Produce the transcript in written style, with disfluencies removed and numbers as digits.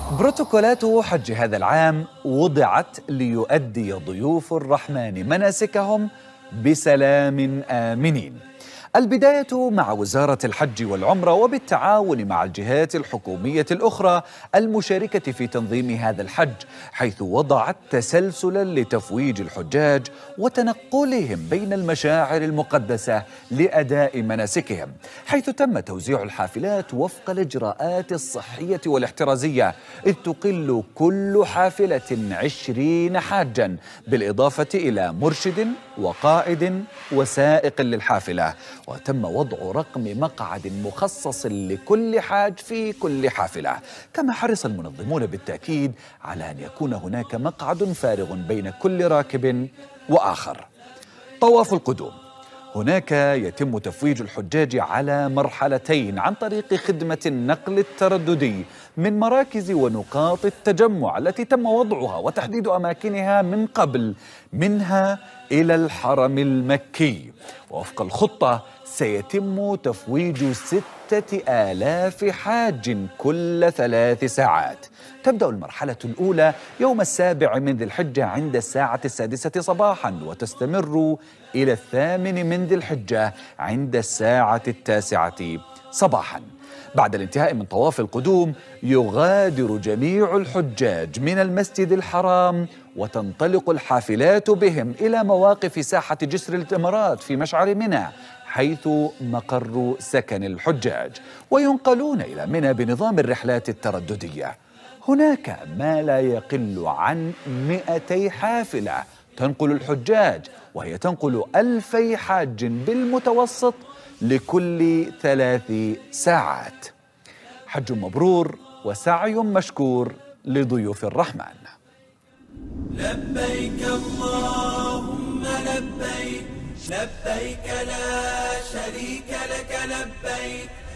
بروتوكولات حج هذا العام وضعت ليؤدي ضيوف الرحمن مناسكهم بسلام آمنين. البداية مع وزارة الحج والعمرة وبالتعاون مع الجهات الحكومية الأخرى المشاركة في تنظيم هذا الحج، حيث وضعت تسلسلا لتفويج الحجاج وتنقلهم بين المشاعر المقدسة لأداء مناسكهم، حيث تم توزيع الحافلات وفق الإجراءات الصحية والاحترازية، إذ تقل كل حافلة 20 حاجا، بالإضافة إلى مرشد وقائد وسائق للحافلة. وتم وضع رقم مقعد مخصص لكل حاج في كل حافلة، كما حرص المنظمون بالتأكيد على أن يكون هناك مقعد فارغ بين كل راكب وآخر. طواف القدوم، هناك يتم تفويج الحجاج على مرحلتين عن طريق خدمة النقل الترددي من مراكز ونقاط التجمع التي تم وضعها وتحديد أماكنها من قبل، منها إلى الحرم المكي. ووفق الخطة سيتم تفويج 6000 حاج كل 3 ساعات. تبدأ المرحلة الأولى يوم 7 من ذي الحجة عند الساعة 6 صباحا، وتستمر إلى 8 من ذي الحجة عند الساعة 9 صباحا. بعد الانتهاء من طواف القدوم يغادر جميع الحجاج من المسجد الحرام، وتنطلق الحافلات بهم إلى مواقف ساحة جسر الإمارات في مشعر منى، حيث مقر سكن الحجاج، وينقلون إلى منى بنظام الرحلات الترددية. هناك ما لا يقل عن 200 حافلة تنقل الحجاج، وهي تنقل 2000 حاج بالمتوسط لكل 3 ساعات. حج مبرور وسعي مشكور لضيوف الرحمن. لبيك اللهم لبيك، لبيك لا شريك لك لبيك.